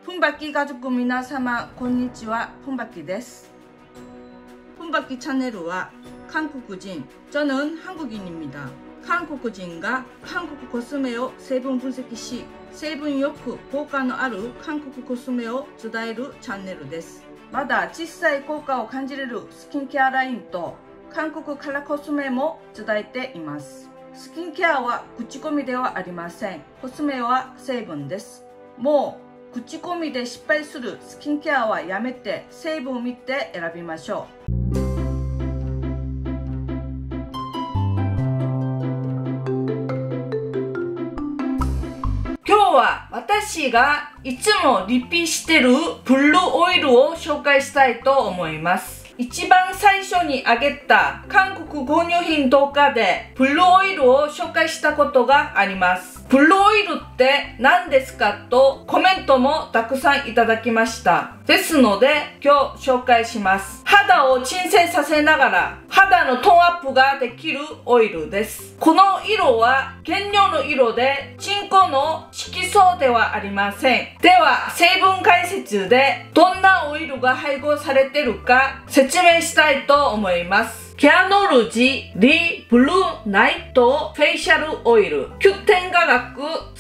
푼바퀴 가족皆様こんにちは。푼바퀴です。푼바퀴 채널은 한국인, 저는 한국인입니다. 한국인과 한국 코스메의 세분 분석 시 세분욕効果のある韓国コスメを伝えるチャンネルです。まだ小さい効果を感じれるスキンケアラインと韓国カラーコスメも伝えています。スキンケアは口コミではありません。コスメは成分です。もう口コミで失敗するスキンケアはやめて成分を見て選びましょう。今日は私がいつもリピしてるブルーオイルを紹介したいと思います。一番最初にあげた韓国購入品動画でブルーオイルを紹介したことがあります。ブルーオイルって何ですかとコメントもたくさんいただきました。ですので今日紹介します。肌を鎮静させながら肌のトーンアップができるオイルです。この色は原料の色で人工の色素ではありません。では成分解説でどんなオイルが配合されているか説明したいと思います。ケアノルジリブルーナイトフェイシャルオイル9点価格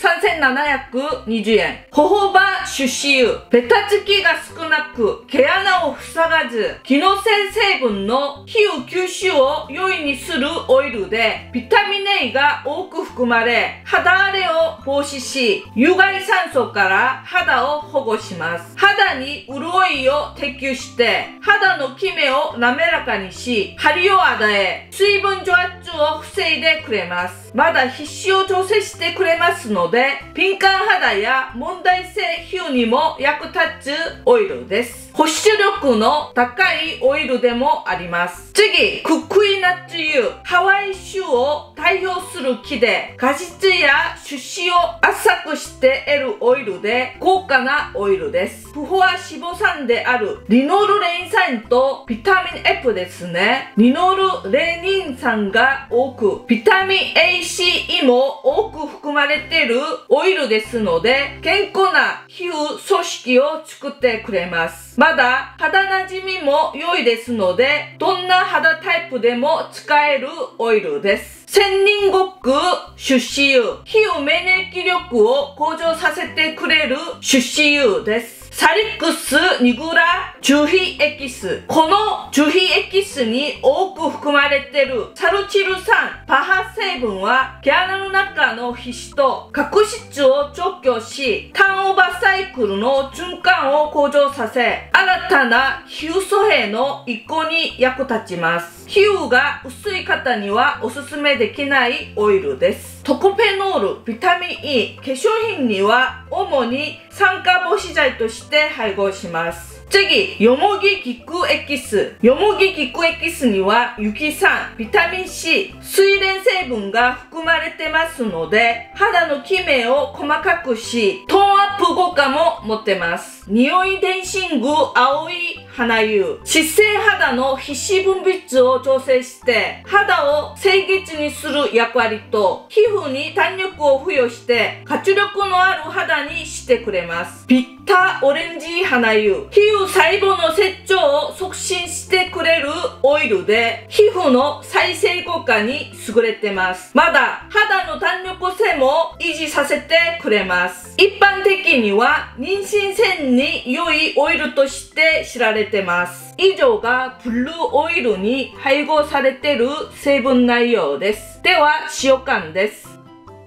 3720円。ホホバ種子油ベタつきが少なく毛穴を塞がず機能性成分の皮膚吸収を良いにするオイルでビタミン A が多く含まれ肌荒れを防止し有害酸素から肌を保護します。肌に潤いを提供して肌のキメを滑らかにし張りを与え水分蒸発を防いでくれます。まだ皮脂を調整してくれますので敏感肌や問題性皮膚にも役立つオイルです。保湿力の高いオイルでもあります。次、クックイナッツ油ハワイ州を代表する木で果実や種子を浅くして得るオイルで高価なオイルです。不飽和脂肪酸であるリノールレイン酸とビタミン F ですね。リノールレニン酸が多くビタミン ACE も多く含まれているオイルですので健康な皮膚組織を作ってくれます。まだ肌なじみも良いですのでどんな肌タイプでも使えるオイルです。千人国種子油皮膚免疫力を向上させてくれる種子油です。サリックスニグラ樹皮エキスこの樹皮エキスに多く含まれているサルチル酸パハ成分は毛穴の中の皮脂と角質を除去しターンオーバーサイクルの循環を向上させ新たな皮膚組成の移行に役立ちます。皮膚が薄い方にはおすすめできないオイルです。トコペノール、ビタミン E、化粧品には主に酸化防止剤として配合します。次、よもぎ菊エキス。よもぎ菊エキスには雪酸、ビタミン C、水蓮成分が含まれてますので肌のキメを細かくしトーンアップ効果も持ってます。匂いデンシング青い花油湿性肌の皮脂分泌を調整して肌を清潔にする役割と皮膚に弾力を付与して活力のある肌にしてくれます。ビッタオレンジ花油皮膚細胞の成長を促進してくれるオイルで皮膚の再生効果に優れてます。まだ肌の弾力性も維持させてくれます。一般的には妊娠線に良いオイルとして知られてます。以上がブルーオイルに配合されている成分内容です。では使用感です。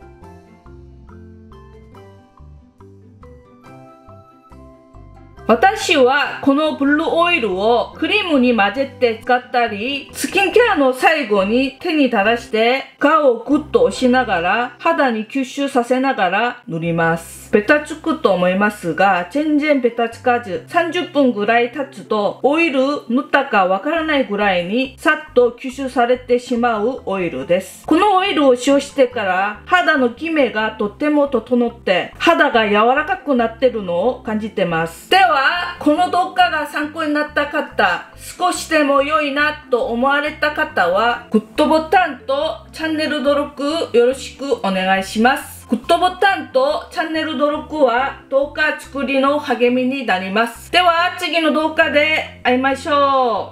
私はこのブルーオイルをクリームに混ぜて使ったりスキンケアの最後に手に垂らして皮をグッと押しながら肌に吸収させながら塗ります。ベタつくと思いますが全然ベタつかず30分ぐらい経つとオイル塗ったかわからないぐらいにさっと吸収されてしまうオイルです。このオイルを使用してから肌のキメがとっても整って肌が柔らかくなってるのを感じてます。ではこの動画が参考になった方少しでも良いなと思われた方はグッドボタンとチャンネル登録よろしくお願いします。 グッドボタンとチャンネル登録は動画作りの励みになります。では次の動画で会いましょう。